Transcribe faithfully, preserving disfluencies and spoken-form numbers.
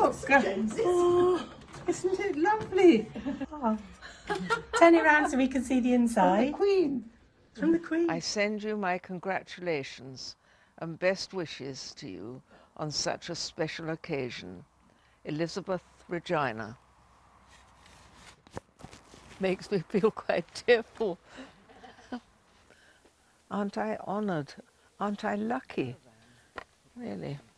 look. Oh, isn't it lovely? Oh. Turn it around so we can see the inside. From the Queen. From the Queen. I send you my congratulations and best wishes to you on such a special occasion. Elizabeth Regina. Makes me feel quite tearful. Aren't I honoured? Aren't I lucky? Really.